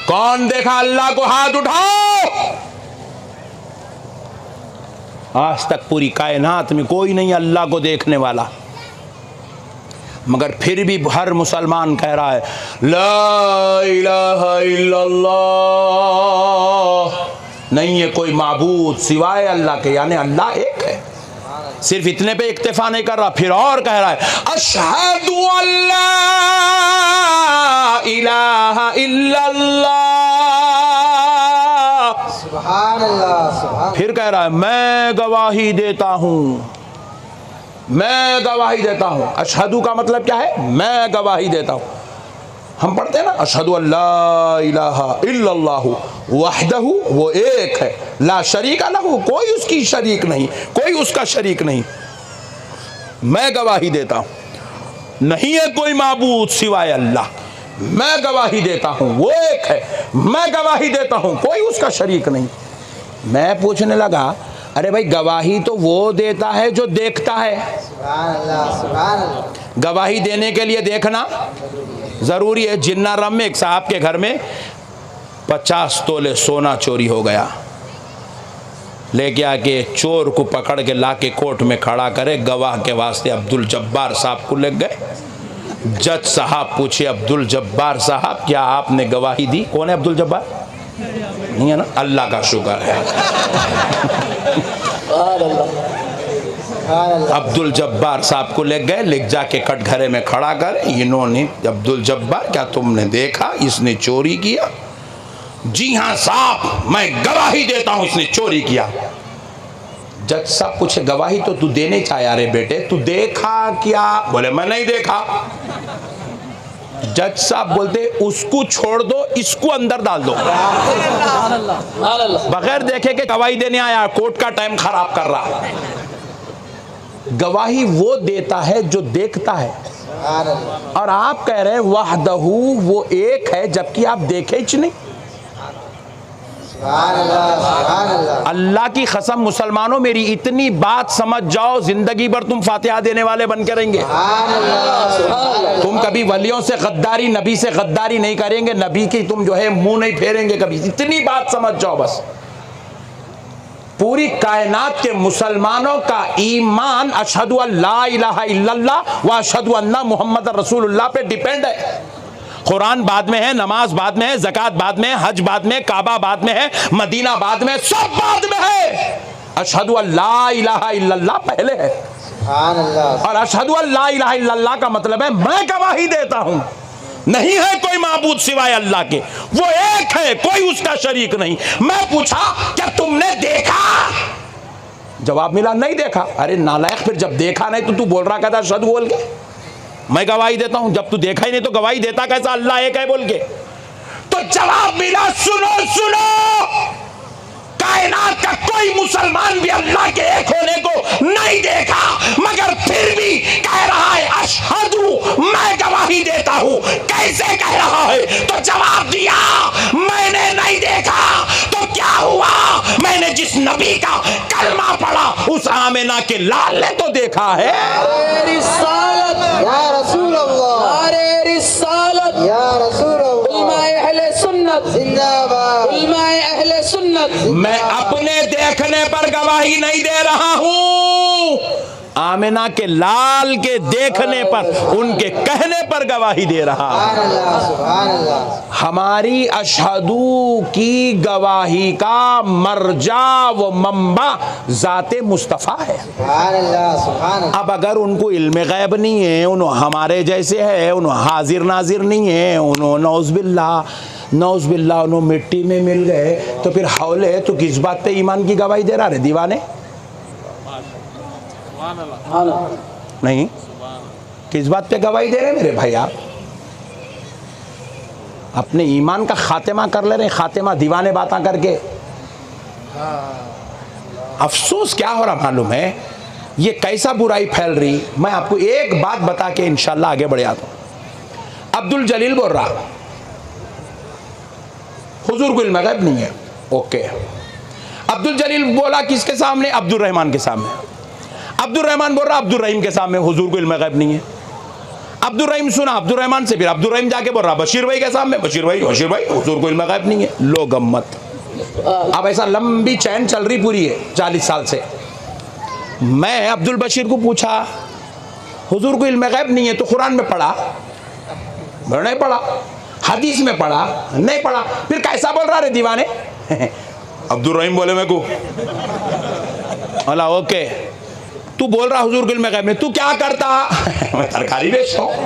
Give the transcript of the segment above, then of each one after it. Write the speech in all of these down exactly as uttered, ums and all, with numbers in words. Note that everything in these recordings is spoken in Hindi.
कौन देखा अल्लाह को? हाथ उठाओ। आज तक पूरी कायनात में कोई नहीं अल्लाह को देखने वाला, मगर फिर भी हर मुसलमान कह रहा है ला इलाहा इल्लल्लाह, नहीं है कोई माबूद सिवाय अल्लाह के, यानी अल्लाह एक है। सिर्फ इतने पे इक्तिफा नहीं कर रहा, फिर और कह रहा है अशहदु अल्ला इलाहा इल्लल्लाह, सुभान अल्लाह, सुभान। फिर कह रहा है मैं गवाही देता हूं, मैं गवाही देता हूं। अशहदु का मतलब क्या है? मैं गवाही देता हूं। हम पढ़ते हैं ना अशहदु अल्ला इलाहा इल्लल्लाहु वहदहु, वो एक है, ला शरीका लहू, कोई उसकी शरीक नहीं, कोई उसका शरीक नहीं। मैं गवाही देता हूं नहीं है कोई माबूद सिवाय अल्लाह, मैं गवाही देता हूं वो एक है, मैं गवाही देता हूं कोई उसका शरीक नहीं। मैं पूछने लगा अरे भाई गवाही तो वो देता है जो देखता है, सुभान अल्लाह, सुभान अल्लाह। गवाही देने के लिए देखना जरूरी है। जिन्नाराम में एक साहब के घर में पचास तोले सोना चोरी हो गया, लेके आके चोर को पकड़ के लाके कोर्ट में खड़ा करे, गवाह के वास्ते अब्दुल जब्बार साहब को ले गए। जज साहब पूछे अब्दुल जब्बार साहब क्या आपने गवाही दी? कौन है अब्दुल जब्बार? नहीं है ना? अल्लाह का शुक्र है। अब्दुल जब्बार साहब को ले गए, ले जाके कटघरे में खड़ा कर, इन्होंने अब्दुल जब्बार क्या तुमने देखा इसने चोरी किया? जी हाँ साहब मैं गवाही देता हूं इसने चोरी किया। जज साहब पूछे गवाही तो तू देने चाहे रे बेटे, तू देखा क्या? बोले मैं नहीं देखा। जज साहब बोलते उसको छोड़ दो, इसको अंदर डाल दो। बगैर देखे के गवाही देने आया, कोर्ट का टाइम खराब कर रहा। गवाही वो देता है जो देखता है, और आप कह रहे हैं वहदहू वो एक है, जबकि आप देखे ही नहीं। अल्लाह की कसम मुसलमानों मेरी इतनी बात समझ जाओ, जिंदगी भर तुम फातिहा देने वाले बन के रहेंगे। तुम कभी वलियों से गद्दारी, नबी से गद्दारी नहीं करेंगे, नबी की तुम जो है मुंह नहीं फेरेंगे कभी। इतनी बात समझ जाओ बस। पूरी कायनात के मुसलमानों का ईमान अशहदु अल्ला इलाहा इल्लल्लाह व अशहदु अन्ना मुहम्मद रसूलुल्लाह पे डिपेंड है। कुरान बाद में है, नमाज बाद में है, ज़कात बाद में है, हज बाद में, काबा बाद में है, मदीना बाद में, सब बाद में है। अशहदु अल्ला इलाहा इल्लल्लाह पहले है। सुभान अल्लाह। और अशहदु अल्ला इलाहा इल्लल्लाह का मतलब है मैं गवाही देता हूं नहीं है कोई माबूद सिवाय अल्लाह के, वो एक है, कोई उसका शरीक नहीं। मैं पूछा क्या तुमने देखा? जवाब मिला नहीं देखा। अरे नालायक, फिर जब देखा नहीं तो तू बोल रहा कहता अशहदु बोल के मैं गवाही देता हूं, जब तू देखा ही नहीं तो गवाही देता कैसा अल्लाह एक है बोल के? तो जवाब मिला सुनो सुनो, कायनात का कोई मुसलमान भी अल्लाह के एक होने को नहीं देखा, मगर फिर भी कह रहा है अशहदु मैं गवाही देता हूं। कैसे कह रहा है? तो जवाब दिया मैंने नहीं देखा तो क्या हुआ, मैंने जिस नबी का कलमा पढ़ा उस आमिना के लाल ने तो देखा है। या रसूल अल्लाह, अरे रिसालत या रसूल अल्लाह, उलमाए अहले सुन्नत जिंदाबाद, उलमाए अहले सुन्नत। मैं अपने देखने पर गवाही नहीं दे रहा हूं, आमिना के लाल के देखने पर, उनके कहने पर गवाही दे रहा हूं। हमारी अशहदू की गवाही का मर्जा व मंबा ज़ाते मुस्तफ़ा है। अब अगर उनको इल्म गैब नहीं है, उन्होंने हमारे जैसे है, उन्होंने हाजिर नाजिर नहीं है, उन्होंने नौज़बिल्लाह नौज़बिल्लाह उन्होंने मिट्टी में मिल गए, तो फिर हौले तो किस बात पे ईमान की गवाही दे रहा है दीवाने? नहीं, किस बात पे गवाही दे रहे मेरे भाई? आप अपने ईमान का खातिमा कर ले रहे, खातिमा दीवाने बातें करके। अफसोस क्या हो रहा मालूम है, ये कैसा बुराई फैल रही। मैं आपको एक बात बता के इंशाल्लाह आगे बढ़ जाता हूं। अब्दुल जलील बोल रहा हुजूर को इल्म गैब नहीं है, ओके। अब्दुल जलील बोला किसके सामने? अब्दुल रहमान के सामने। अब्दुल रहमान बोल रहा अब्दुल रहीम के सामने हुजूर को इल्म गैब नहीं है। अब्दुल रहीम सुना, अब्दुल रहमान से, फिर अब्दुल रहीम जाके बोल रहा बशीर भाई के सामने, बशीर भाई बशीर भाई हुजूर को इल्म गैब नहीं है। लो गम्मत। अब ऐसा लंबी चैन चल रही पूरी है चालीस साल से। मैं अब्दुल बशीर को पूछा हुजूर को इल्म गैब नहीं है तो कुरान में पढ़ा? नहीं पढ़ा। हदीस में पढ़ा? नहीं पढ़ा। फिर कैसा बोल रहा रे दीवाने? अब्दुल रहीम बोले मेरे को, अला ओके, तू बोल रहा हुजूर को इल्म गैब नहीं, तू क्या करता? मैं तरकारी बेचता हूं।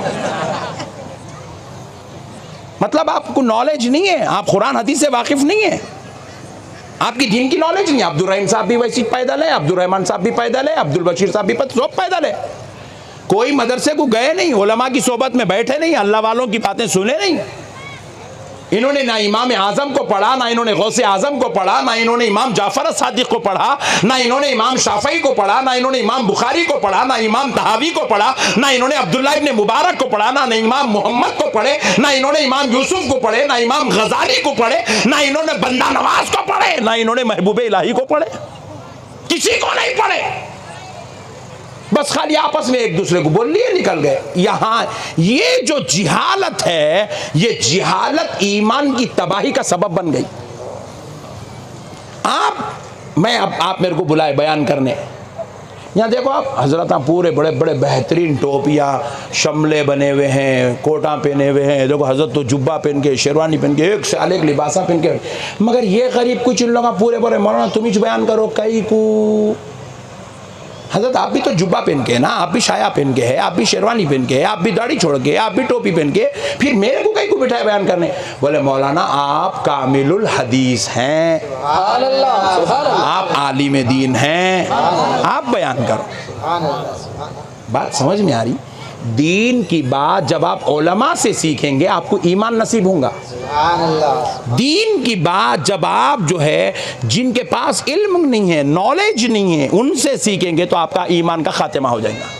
मतलब आपको नॉलेज नहीं है, आप कुरान हदीस से वाकिफ नहीं है, आपकी दीन की नॉलेज नहीं है। अब्दुल रहीम साहब भी वैसी पैदल है, अब्दुल रहमान साहब भी पैदल है, अब्दुल बशीर साहब भी सब पैदल है। कोई मदरसे को गए नहीं, उलमा की सोबत में बैठे नहीं, अल्लाह वालों की बातें सुने नहीं। इन्होंने ना इमाम आजम को पढ़ा, ना इन्होंने गौसे आजम को पढ़ा, ना इन्होंने इमाम जाफर सादिक को पढ़ा, ना इन्होंने इमाम शाफई को पढ़ा, ना इन्होंने इमाम बुखारी को पढ़ा, ना इमाम तहावी को पढ़ा, ना इन्होंने अब्दुल्लाह इब्न मुबारक को पढ़ा, ना इमाम मोहम्मद को पढ़े, ना इन्होंने इमाम यूसुफ को पढ़े, ना इमाम गजाली को पढ़े, ना इन्होंने बंदा नवाज को पढ़े, ना इन्होंने महबूब इलाही को पढ़े। किसी को नहीं पढ़े, बस खाली आपस में एक दूसरे को बोल लिए निकल गए। यहां ये जो जिहालत है, ये जिहालत ईमान की तबाही का सबब बन गई। आप मैं अब आप मेरे को बुलाए बयान करने, यहाँ देखो आप हजरत पूरे बड़े बड़े बेहतरीन टोपियाँ शमले बने हुए हैं, कोटा पहने हुए हैं, देखो हजरत तो जुब्बा पहन के, शेरवानी पहन के, एक साल एक लिबासा पहन के, मगर ये गरीब कुछ इन लोग पूरे बड़े मौलाना तुम ही बयान करो कई को। हजरत आप भी तो जुब्बा पहन के है ना, आप भी शाया पहन के है, आप भी शेरवानी पहन के है, आप भी दाढ़ी छोड़ के, आप भी टोपी पहन के, फिर मेरे को कहीं को बिठाए बयान करने? बोले मौलाना आप कामिलुल हदीस हैं, आप आलिम दीन हैं, आप बयान करो। बात समझ में आ रही? दीन की बात जब आप उलमा से सीखेंगे आपको ईमान नसीब होगा। दीन की बात जब आप जो है जिनके पास इल्म नहीं है, नॉलेज नहीं है, उनसे सीखेंगे तो आपका ईमान का खात्मा हो जाएगा।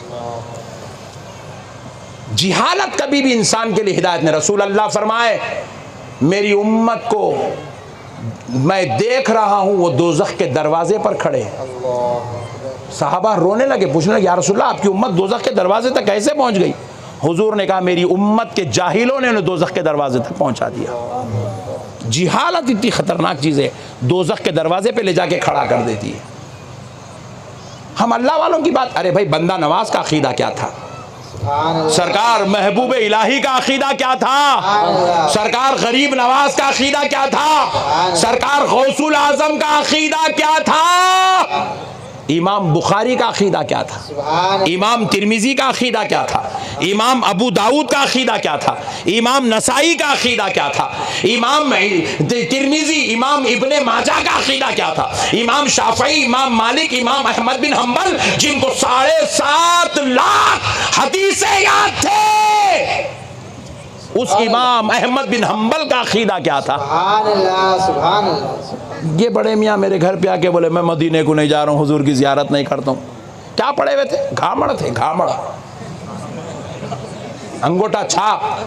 जिहालत कभी भी इंसान के लिए हिदायत नहीं। रसूल अल्लाह फरमाए मेरी उम्मत को मैं देख रहा हूं वो दोज़ख के दरवाजे पर खड़े हैं। साहबा रोने लगे, पूछने लगे या रसूलल्लाह आपकी उम्मत दोज़ख के दरवाजे तक कैसे पहुंच गई? हुजूर ने कहा मेरी उम्मत के जाहिलों ने उन्हें दोज़ख के दरवाजे तक पहुंचा दिया। जिहालत इतनी खतरनाक चीज़ है, दोज़ख के दरवाजे पे ले जाके खड़ा कर देती है। हम अल्लाह वालों की बात, अरे भाई बंदा नवाज का अकीदा क्या था? सरकार महबूब इलाही का अकीदा क्या था? सरकार गरीब नवाज का अकीदा क्या था? सरकार गौसुल आजम का अकीदा क्या था? इमाम बुखारी का अकीदा क्या था? इमाम तिरमिजी का अकीदा क्या था? इमाम अबू दाऊद का अकीदा क्या था? इमाम नसाई का अकीदा क्या था? इमाम तिरमिजी, इमाम इब्ने माजा का अकीदा क्या था? इमाम शाफई, इमाम मालिक, इमाम अहमद बिन हम्बल, जिनको साढ़े सात लाख हदीसें याद थे, उस इमाम अहमद बिन हम्बल का अकीदा क्या था? ये बड़े मियाँ मेरे घर पे आके बोले मैं मदीने को नहीं जा रहा हूँ, हुजूर की ज़ियारत नहीं करता हूँ। क्या पढ़े हुए थे? घामड़ थे, घामड़, अंगूठा छाप।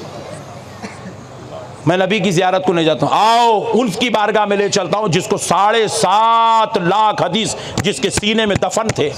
मैं नबी की ज़ियारत को नहीं जाता हूँ। आओ उनकी बारगाह में ले चलता हूँ जिसको साढ़े सात लाख हदीस जिसके सीने में दफन थे।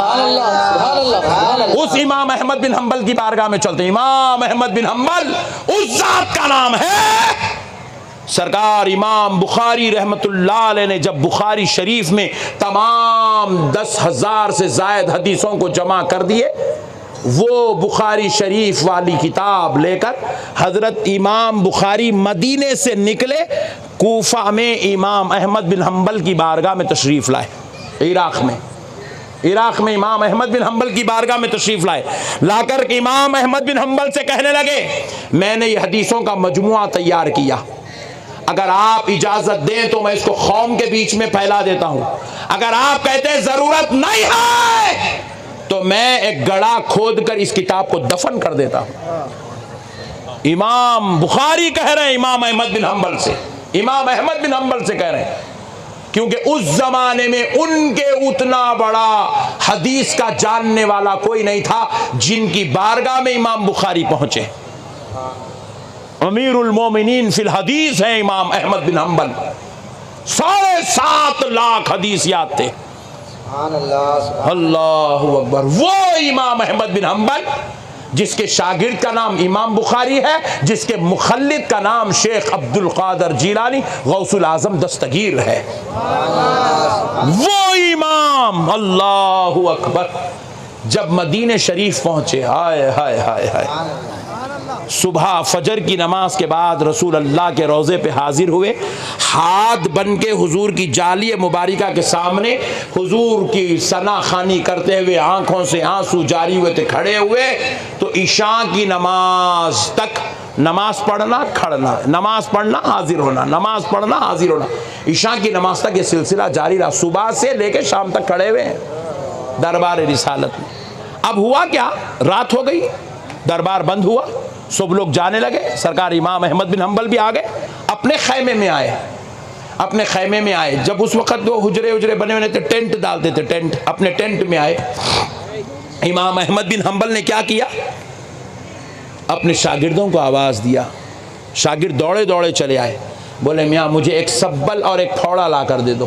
उस इमाम अहमद बिन हम्बल की बारगाह में चलते हैं। इमाम अहमद बिन हम्बल उस जात का नाम है। सरकार इमाम बुखारी रहमतुल्लाह अलैह ने जब बुखारी शरीफ में तमाम दस हजार से जायद हदीसों को जमा कर दिए, वो बुखारी शरीफ वाली किताब लेकर हजरत इमाम बुखारी मदीने से निकले, कूफा में इमाम अहमद बिन हम्बल की बारगाह में तशरीफ़ लाए। इराक़ में इराक़ में इमाम अहमद बिन हम्बल की बारगाह में तशरीफ़ लाए। लाकर इमाम अहमद बिन हम्बल से कहने लगे मैंने ये हदीसों का मजमुआ तैयार किया, अगर आप इजाज़त दें तो मैं इसको कौम के बीच में फैला देता हूँ, अगर आप कहते हैं ज़रूरत नहीं है तो मैं एक गड़ा खोद कर इस किताब को दफन कर देता हूँ। इमाम बुखारी कह रहे हैं इमाम अहमद बिन हम्बल से, इमाम अहमद बिन हम्बल से कह रहे हैं, क्योंकि उस जमाने में उनके उतना बड़ा हदीस का जानने वाला कोई नहीं था जिनकी बारगाह में इमाम बुखारी पहुंचे। अमीरुल मोमिनीन फिल हदीस है इमाम अहमद बिन हम्बल, साढ़े सात लाख हदीस याद थे। अल्लाहु अकबर। वो इमाम अहमद बिन हम्बल जिसके शागिर्द का नाम इमाम बुखारी है, जिसके मुखल्लिद का नाम शेख अब्दुल कादर जीलानी गौसुल आजम दस्तगीर है। वो इमाम अल्लाहु अकबर जब मदीने शरीफ पहुंचे, हाय हाय हाय हाय, सुबह फजर की नमाज के बाद रसूल अल्लाह के रोज़े पे हाजिर हुए, हाथ बन के हुजूर की जालिय मुबारिका के सामने हुजूर की सना खानी करते हुए आंखों से आंसू जारी हुए थे, खड़े हुए तो इशा की नमाज तक, नमाज पढ़ना खड़ना, नमाज पढ़ना हाजिर होना, नमाज पढ़ना हाजिर होना, इशा की नमाज तक ये सिलसिला जारी रहा। सुबह से लेके शाम तक खड़े हुए हैं दरबार रिसालत में। अब हुआ क्या, रात हो गई, दरबार बंद हुआ, सब लोग जाने लगे। सरकार इमाम अहमद बिन हम्बल भी आ गए, अपने खैमे में आए, अपने खैमे में आए। जब उस वक़्त वो हुजरे हुजरे बने हुए थे, टेंट डालते थे, टेंट, अपने टेंट में आए। इमाम अहमद बिन हम्बल ने क्या किया, अपने शागिर्दों को आवाज़ दिया। शागिर्द दौड़े दौड़े चले आए, बोले मियाँ मुझे एक सब्बल और एक फौड़ा ला कर दे दो,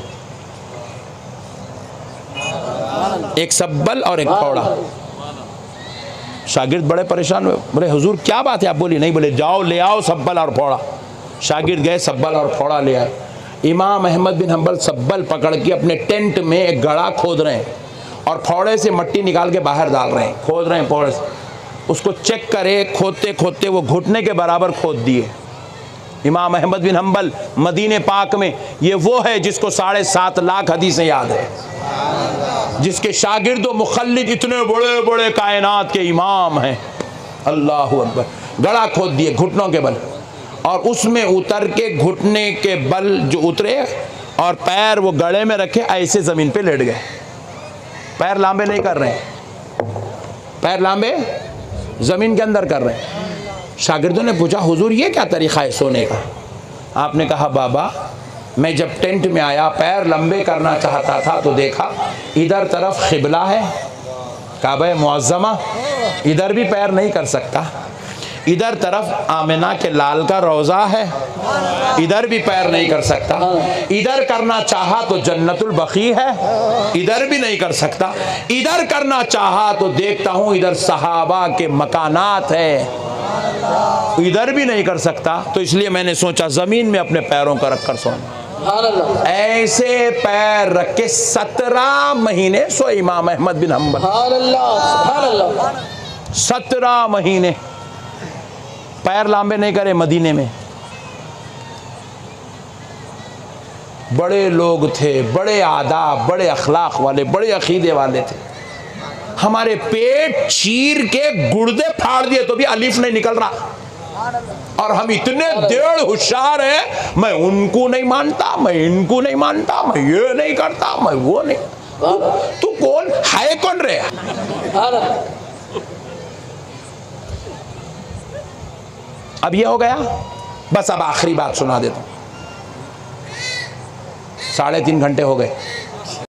एक सब्बल और एक फौड़ा। शागिर्द बड़े परेशान हुए, बोले हुजूर क्या बात है आप? बोली नहीं, बोले जाओ ले आओ सब्बल और फौड़ा। शागिर्द गए, सब्बल और फौड़ा ले आए। इमाम अहमद बिन हम्बल सब्बल पकड़ के अपने टेंट में एक गड़ा खोद रहे हैं और फौड़े से मट्टी निकाल के बाहर डाल रहे हैं, खोद रहे हैं फौड़े से। उसको चेक करे, खोदते खोदते वो घुटने के बराबर खोद दिए। इमाम अहमद बिन हम्बल मदीने पाक में, ये वो है जिसको साढ़े सात लाख हदीसें याद है, जिसके शागिर्द व मुखल्लिद इतने बड़े बड़े कायनात के इमाम हैं। अल्लाह अकबर। गड़ा खोद दिए घुटनों के बल, और उसमें उतर के घुटने के बल जो उतरे और पैर वो गड़े में रखे, ऐसे ज़मीन पे लेट गए। पैर लांबे नहीं कर रहे हैं, पैर लांबे ज़मीन के अंदर कर रहे हैं। शागिर्दों ने पूछा हुजूर ये क्या तरीक़ा है सोने का? आपने कहा बाबा मैं जब टेंट में आया, पैर लंबे करना चाहता था तो देखा इधर तरफ क़िबला है, काबा मुअज़्ज़मा, इधर भी पैर नहीं कर सकता। इधर तरफ आमिना के लाल का रोज़ा है, इधर भी पैर नहीं कर सकता। इधर करना चाहा तो जन्नतुल बकी है, इधर भी नहीं कर सकता। इधर करना चाहा तो देखता हूँ इधर सहाबा के मकानात है, इधर भी नहीं कर सकता। तो इसलिए मैंने सोचा ज़मीन में अपने पैरों का रख कर सोना। ऐसे पैर रख के सत्रह महीने सो इमाम अहमद बिन हम्बल, सत्रह महीने पैर लांबे नहीं करे मदीने में। बड़े लोग थे, बड़े आदाब, बड़े अखलाक वाले, बड़े अकीदे वाले थे। हमारे पेट चीर के गुर्दे फाड़ दिए तो भी अलीफ नहीं निकल रहा, और हम इतने डेढ़ होशियार हैं, मैं उनको नहीं मानता, मैं इनको नहीं मानता, मैं ये नहीं करता, मैं वो नहीं। तू, तू कौन है, कौन रे? अब ये हो गया, बस अब आखिरी बात सुना देता हूं। साढ़े तीन घंटे हो गए।